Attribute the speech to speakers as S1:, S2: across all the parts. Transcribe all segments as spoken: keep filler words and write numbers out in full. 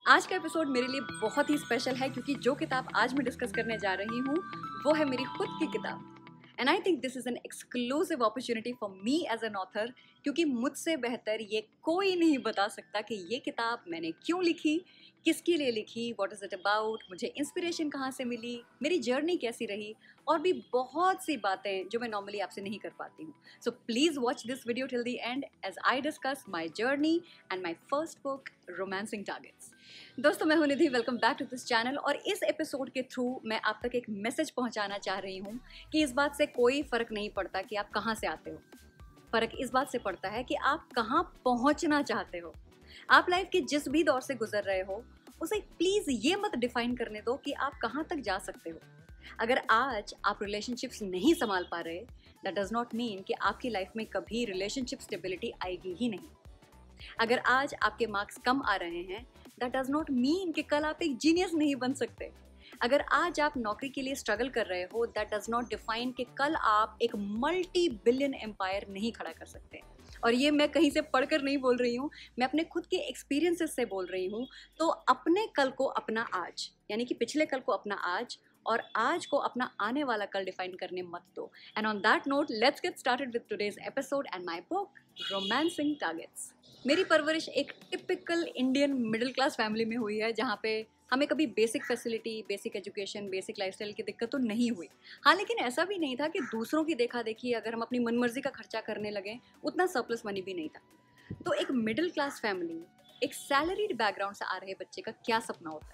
S1: आज का एपिसोड मेरे लिए बहुत ही स्पेशल है क्योंकि जो किताब आज मैं डिस्कस करने जा रही हूँ वो है मेरी खुद की किताब। And I think this is an exclusive opportunity for me as an author, क्योंकि मुझसे बेहतर ये कोई नहीं बता सकता कि ये किताब मैंने क्यों लिखी, किसके लिए लिखी, व्हाट इज़ इट अबाउट, मुझे इंस्पिरेशन कहाँ से मिली, मेरी जर्नी कैसी रही, और भी बहुत सी बातें जो मैं नॉर्मली आपसे नहीं कर पाती हूँ। So please watch this video till the end as I discuss my journey and my first book romancing targets. दोस्तों, मैं हूं Nidhi, welcome back to this channel. और इस एपिसोड के थ्रू मैं आप तक एक मैसेज पहुंचाना चाह रही हूं कि इस बात से कोई फ़र्क नहीं पड़ता कि आप कहां से आते हो। फ़र्क इस बात से पड़ता है कि आप कहां पहुंचना चाहते हो। आप लाइफ के जिस भी दौर से गुजर रहे हो उसे प्लीज़ ये मत डिफाइन करने दो कि आप कहां तक जा सकते हो। अगर आज आप रिलेशनशिप्स नहीं संभाल पा रहे, दैट डज नॉट मीन कि आपकी लाइफ में कभी रिलेशनशिप स्टेबिलिटी आएगी ही नहीं। अगर आज आपके मार्क्स कम आ रहे हैं, दैट डज नॉट मीन कि कल आप एक जीनियस नहीं बन सकते। अगर आज आप नौकरी के लिए स्ट्रगल कर रहे हो, दैट डज नॉट डिफाइन कि कल आप एक मल्टी बिलियन एम्पायर नहीं खड़ा कर सकते। और ये मैं कहीं से पढ़कर नहीं बोल रही हूँ, मैं अपने खुद के एक्सपीरियंसेस से बोल रही हूँ। तो अपने कल को अपना आज, यानी कि पिछले कल को अपना आज, और आज को अपना आने वाला कल डिफाइन करने मत दो। And on that note, let's get started with today's episode and my book romancing targets. मेरी परवरिश एक typical Indian middle class family में हुई है, जहाँ पे हमें कभी basic facility, basic education, basic lifestyle की दिक्कत तो नहीं हुई। हाँ, लेकिन ऐसा भी नहीं था कि दूसरों की देखा देखी अगर हम अपनी मनमर्जी का खर्चा करने लगे, उतना सरप्लस मनी भी नहीं था। तो एक मिडिल क्लास फैमिली, एक सैलरीड बैकग्राउंड से आ रहे बच्चे का क्या सपना होता है?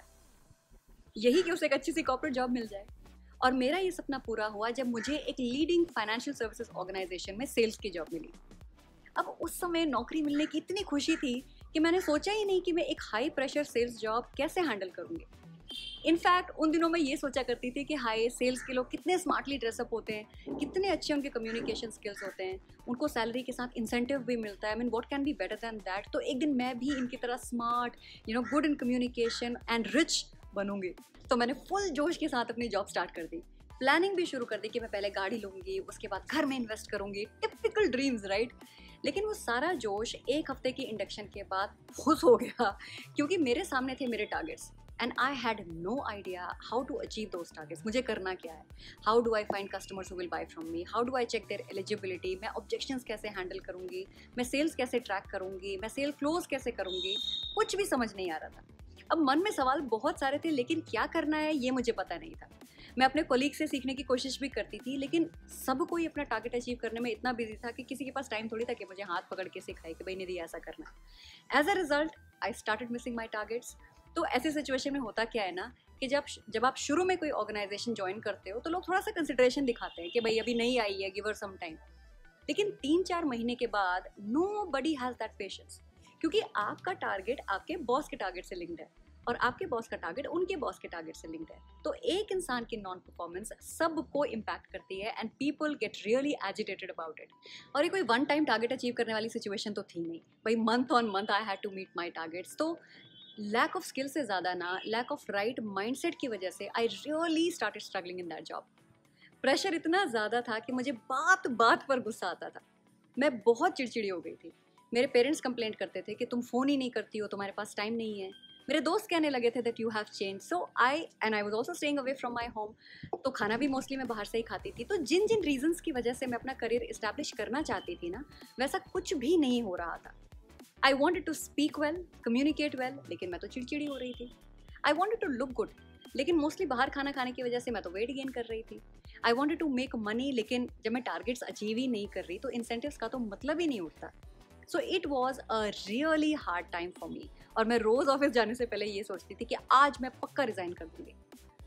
S1: यही कि उसे एक अच्छी सी कॉर्पोरेट जॉब मिल जाए। और मेरा ये सपना पूरा हुआ जब मुझे एक लीडिंग फाइनेंशियल सर्विसेज ऑर्गेनाइजेशन में सेल्स की जॉब मिली। अब उस समय नौकरी मिलने की इतनी खुशी थी कि मैंने सोचा ही नहीं कि मैं एक हाई प्रेशर सेल्स जॉब कैसे हैंडल करूँगी। इनफैक्ट उन दिनों मैं ये सोचा करती थी कि हाई सेल्स के लोग कितने स्मार्टली ड्रेसअप होते हैं, कितने अच्छे उनके कम्युनिकेशन स्किल्स होते हैं, उनको सैलरी के साथ इंसेंटिव भी मिलता है। I mean what can be better than that. तो एक दिन मैं भी इनकी तरह smart, you know, good in communication and rich बनूंगी। तो मैंने फुल जोश के साथ अपनी जॉब स्टार्ट कर दी। प्लानिंग भी शुरू कर दी कि मैं पहले गाड़ी लूँगी, उसके बाद घर में इन्वेस्ट करूँगी। Typical dreams, right? लेकिन वो सारा जोश एक हफ्ते की इंडक्शन के बाद फुस हो गया, क्योंकि मेरे सामने थे मेरे targets and I had no idea how to achieve those targets. मुझे करना क्या है? How do I find customers who will buy from me? How do I check their eligibility? मैं ऑब्जेक्शंस कैसे हैंडल करूँगी? मैं सेल्स कैसे ट्रैक करूँगी? मैं सेल क्लोज कैसे करूँगी? कुछ भी समझ नहीं आ रहा था। अब मन में सवाल बहुत सारे थे, लेकिन क्या करना है ये मुझे पता नहीं था। मैं अपने कोलीग से सीखने की कोशिश भी करती थी, लेकिन सब कोई अपना टारगेट अचीव करने में इतना बिजी था कि किसी के पास टाइम थोड़ी था कि मुझे हाथ पकड़ के सिखाए कि भाई निधि ऐसा करना है। As a result I started missing my targets. तो ऐसी सिचुएशन में होता क्या है ना कि जब जब आप शुरू में कोई ऑर्गेनाइजेशन ज्वाइन करते हो तो लोग थोड़ा सा कंसिडरेशन दिखाते हैं कि भाई अभी नहीं आई है, गिव हर सम टाइम। लेकिन तीन चार महीने के बाद nobody has that patience, क्योंकि आपका टारगेट आपके बॉस के टारगेट से लिंक्ड है और आपके बॉस का टारगेट उनके बॉस के टारगेट से लिंक्ड है। तो एक इंसान की नॉन परफॉर्मेंस सबको इम्पैक्ट करती है and people get really agitated about it. और ये कोई वन टाइम टारगेट अचीव करने वाली सिचुएशन तो थी नहीं भाई, month on month I had to meet my targets. तो लैक ऑफ स्किल से ज़्यादा ना, लैक ऑफ राइट माइंडसेट की वजह से I really started struggling in that job. Pressure इतना ज़्यादा था कि मुझे बात बात पर गुस्सा आता था। मैं बहुत चिड़चिड़ी हो गई थी। मेरे पेरेंट्स कंप्लेंट करते थे कि तुम फ़ोन ही नहीं करती हो, तुम्हारे पास टाइम नहीं है। मेरे दोस्त कहने लगे थे that you have change. So I and I was also staying away from my home. तो खाना भी मोस्टली मैं बाहर से ही खाती थी। तो जिन जिन रीजंस की वजह से मैं अपना करियर इस्टेब्लिश करना चाहती थी ना, वैसा कुछ भी नहीं हो रहा था। I wanted to speak well, communicate well, लेकिन मैं तो चिड़चिड़ी हो रही थी। I wanted to look good, लेकिन मोस्टली बाहर खाना खाने की वजह से मैं तो वेट गेन कर रही थी। I wanted to make money, लेकिन जब मैं टारगेट्स अचीव ही नहीं कर रही तो इंसेंटिव्स का तो मतलब ही नहीं उठता। So it was a really hard time for me. और मैं रोज़ ऑफिस जाने से पहले ये सोचती थी कि आज मैं पक्का रिज़ाइन कर दूँगी।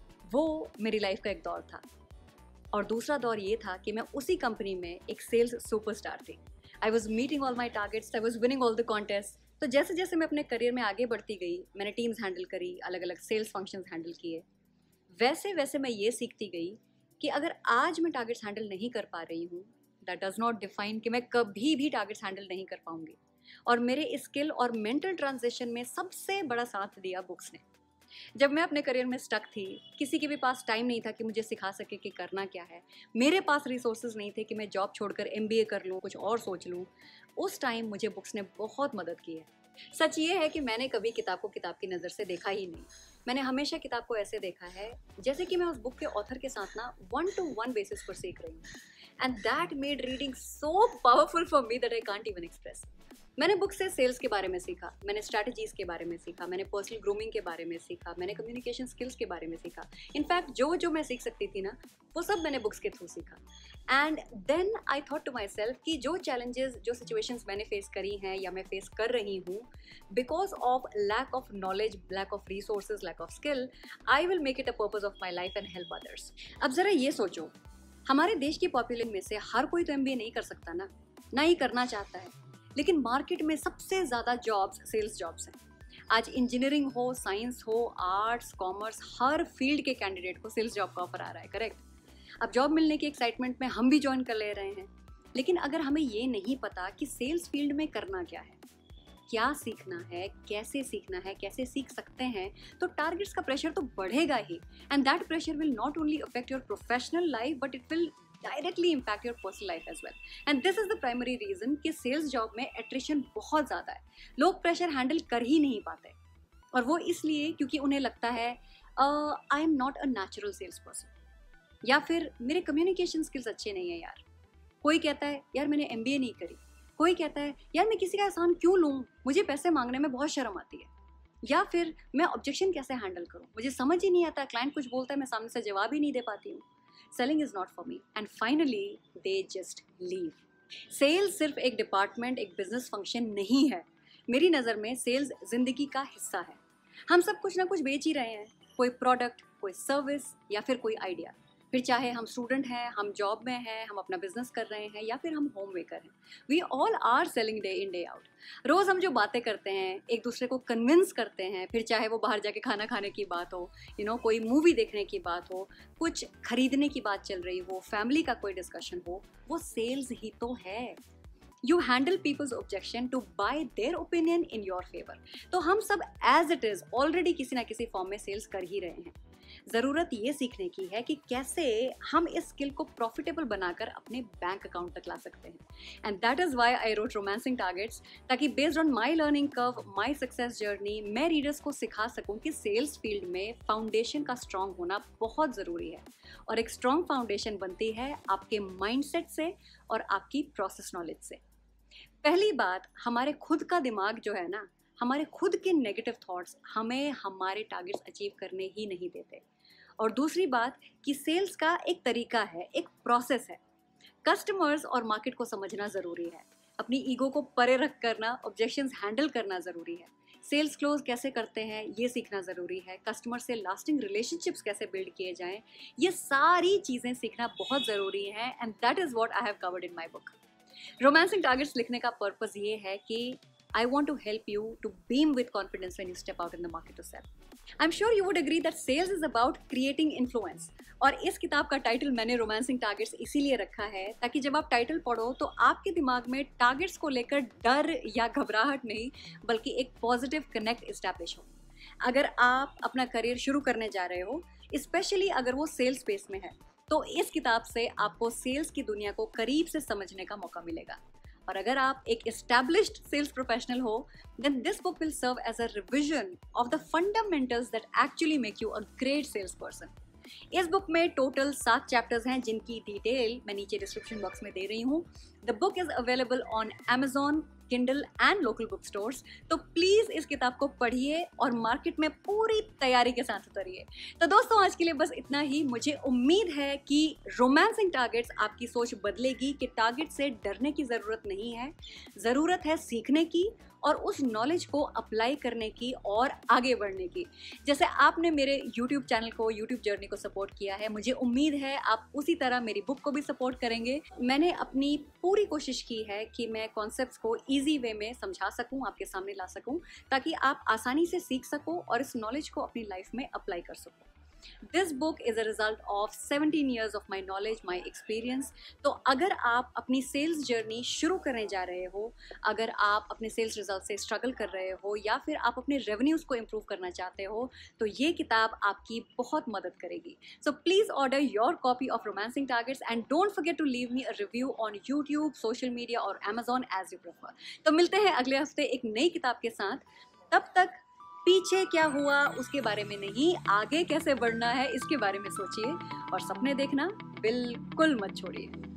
S1: वो मेरी लाइफ का एक दौर था। और दूसरा दौर ये था कि मैं उसी कंपनी में एक सेल्स सुपरस्टार थी। I was meeting all my targets, I was winning all the contest. तो जैसे जैसे मैं अपने करियर में आगे बढ़ती गई, मैंने टीम्स हैंडल करी, अलग अलग सेल्स फंक्शंस हैंडल किए, वैसे वैसे मैं ये सीखती गई कि अगर आज मैं टारगेट्स हैंडल नहीं कर पा रही हूँ, दैट डज नॉट डिफाइन कि मैं कभी भी टारगेट्स हैंडल नहीं कर पाऊंगी। और मेरे स्किल और मेंटल ट्रांजिशन में सबसे बड़ा साथ दिया बुक्स ने। जब मैं अपने करियर में स्टक थी, किसी के भी पास टाइम नहीं था कि मुझे सिखा सके कि करना क्या है, मेरे पास रिसोर्सेज नहीं थे कि मैं जॉब छोड़कर एमबीए कर लूँ, कुछ और सोच लूँ, उस टाइम मुझे बुक्स ने बहुत मदद की है। सच ये है कि मैंने कभी किताब को किताब की नज़र से देखा ही नहीं। मैंने हमेशा किताब को ऐसे देखा है जैसे कि मैं उस बुक के ऑथर के साथ ना वन टू वन बेसिस पर सीख रही हूँ। And that made reading so powerful for me that I can't even express. मैंने बुक से सेल्स के बारे में सीखा, मैंने स्ट्रैटेजीज के बारे में सीखा, मैंने पर्सनल ग्रूमिंग के बारे में सीखा, मैंने कम्युनिकेशन स्किल्स के बारे में सीखा। इनफैक्ट जो जो मैं सीख सकती थी ना वो सब मैंने बुक्स के थ्रू सीखा। And then I thought to myself कि जो चैलेंजेस, जो सिचुएशंस मैंने फेस करी हैं या मैं फेस कर रही हूँ because of lack of knowledge, lack of resources, lack of skill, I will make it a purpose of my life and help others. अब ज़रा ये सोचो, हमारे देश की पॉपुलेशन में से हर कोई तो एम बी ए नहीं कर सकता ना, ना ही करना चाहता है, लेकिन मार्केट में सबसे ज़्यादा जॉब्स सेल्स जॉब्स हैं। आज इंजीनियरिंग हो, साइंस हो, आर्ट्स, कॉमर्स, हर फील्ड के कैंडिडेट को सेल्स जॉब का ऑफर आ रहा है, करेक्ट? अब जॉब मिलने की एक्साइटमेंट में हम भी ज्वाइन कर ले रहे हैं, लेकिन अगर हमें ये नहीं पता कि सेल्स फील्ड में करना क्या है, क्या सीखना है, कैसे सीखना है, कैसे सीख सकते हैं, तो टारगेट्स का प्रेशर तो बढ़ेगा ही। And that pressure will not only affect your professional life but it will directly impact your personal life as well. And this is the primary reason कि सेल्स जॉब में एट्रिशन बहुत ज़्यादा है। लोग प्रेशर हैंडल कर ही नहीं पाते, और वो इसलिए क्योंकि उन्हें लगता है I am not a natural sales person, या फिर मेरे कम्युनिकेशन स्किल्स अच्छे नहीं है यार। कोई कहता है यार मैंने एम बी ए नहीं करी, कोई कहता है यार मैं किसी का एहसान क्यों लूँ, मुझे पैसे मांगने में बहुत शर्म आती है, या फिर मैं ऑब्जेक्शन कैसे हैंडल करूँ, मुझे समझ ही नहीं आता, क्लाइंट कुछ बोलता है मैं सामने से जवाब ही नहीं दे पाती हूँ, selling is not for me, and finally they just leave. Sales सिर्फ एक डिपार्टमेंट, एक बिजनेस फंक्शन नहीं है। मेरी नज़र में सेल्स जिंदगी का हिस्सा है। हम सब कुछ ना कुछ बेच ही रहे हैं, कोई प्रोडक्ट, कोई सर्विस या फिर कोई आइडिया। फिर चाहे हम स्टूडेंट हैं, हम जॉब में हैं, हम अपना बिजनेस कर रहे हैं, या फिर हम होम मेकर हैं, we all are selling day in day out. रोज़ हम जो बातें करते हैं, एक दूसरे को कन्विंस करते हैं, फिर चाहे वो बाहर जाके खाना खाने की बात हो, यू नो कोई मूवी देखने की बात हो, कुछ खरीदने की बात चल रही हो, फैमिली का कोई डिस्कशन हो, वो सेल्स ही तो है। You handle peoples objection to buy their opinion in your favour. तो हम सब एज इट इज़ ऑलरेडी किसी ना किसी फॉर्म में सेल्स कर ही रहे हैं। ज़रूरत ये सीखने की है कि कैसे हम इस स्किल को प्रॉफिटेबल बनाकर अपने बैंक अकाउंट तक ला सकते हैं। And that is why I wrote romancing targets, ताकि based on my learning curve, my success journey, मैं रीडर्स को सिखा सकूं कि सेल्स फील्ड में फाउंडेशन का स्ट्रॉन्ग होना बहुत ज़रूरी है। और एक स्ट्रॉन्ग फाउंडेशन बनती है आपके माइंडसेट से और आपकी प्रोसेस नॉलेज से। पहली बात, हमारे खुद का दिमाग जो है ना, हमारे खुद के नेगेटिव थॉट्स हमें हमारे टारगेट्स अचीव करने ही नहीं देते। और दूसरी बात कि सेल्स का एक तरीका है, एक प्रोसेस है। कस्टमर्स और मार्केट को समझना ज़रूरी है, अपनी ईगो को परे रख करना, ऑब्जेक्शंस हैंडल करना ज़रूरी है, सेल्स क्लोज कैसे करते हैं ये सीखना ज़रूरी है, कस्टमर से लास्टिंग रिलेशनशिप्स कैसे बिल्ड किए जाएं, ये सारी चीज़ें सीखना बहुत ज़रूरी है। And that is what I have covered in my book. Romancing targets लिखने का पर्पज़ ये है कि I want to help you to beam with confidence when you step out in the market to sell. I'm sure you would agree that sales is about creating influence. और इस किताब का title मैंने romancing targets इसीलिए रखा है ताकि जब आप टाइटल पढ़ो तो आपके दिमाग में टारगेट्स को लेकर डर या घबराहट नहीं, बल्कि एक पॉजिटिव कनेक्ट इस्टेब्लिश हो। अगर आप अपना करियर शुरू करने जा रहे हो, स्पेशली अगर वो सेल्स स्पेस में है, तो इस किताब से आपको सेल्स की दुनिया को करीब से समझने का मौका मिलेगा। और अगर आप एक established sales professional हो, then this book will serve as a revision of the fundamentals that actually make you a great salesperson. इस बुक में टोटल सात चैप्टर्स हैं जिनकी डिटेल मैं नीचे डिस्क्रिप्शन बॉक्स में दे रही हूँ। The book is available on Amazon, Kindle and local book stores. तो प्लीज़ इस किताब को पढ़िए और मार्केट में पूरी तैयारी के साथ उतरिए। तो दोस्तों, आज के लिए बस इतना ही। मुझे उम्मीद है कि रोमांसिंग टारगेट्स आपकी सोच बदलेगी कि टारगेट से डरने की ज़रूरत नहीं है, ज़रूरत है सीखने की और उस नॉलेज को अप्लाई करने की और आगे बढ़ने की। जैसे आपने मेरे यूट्यूब चैनल को, यूट्यूब जर्नी को सपोर्ट किया है, मुझे उम्मीद है आप उसी तरह मेरी बुक को भी सपोर्ट करेंगे। मैंने अपनी पूरी कोशिश की है कि मैं कॉन्सेप्ट्स को ईजी वे में समझा सकूं, आपके सामने ला सकूं, ताकि आप आसानी से सीख सको और इस नॉलेज को अपनी लाइफ में अप्लाई कर सको। This book is a result of seventeen years of my knowledge, my experience. तो अगर आप अपनी सेल्स जर्नी शुरू करने जा रहे हो, अगर आप अपने सेल्स रिजल्ट से स्ट्रगल कर रहे हो, या फिर आप अपने रेवेन्यूज़ को इम्प्रूव करना चाहते हो, तो ये किताब आपकी बहुत मदद करेगी। So please order your copy of romancing targets and don't forget to leave me a review on YouTube, social media और अमेजॉन एज यू प्रेफर। तो मिलते हैं अगले हफ्ते एक नई किताब के साथ। तब तक पीछे क्या हुआ उसके बारे में नहीं, आगे कैसे बढ़ना है इसके बारे में सोचिए, और सपने देखना बिल्कुल मत छोड़िए।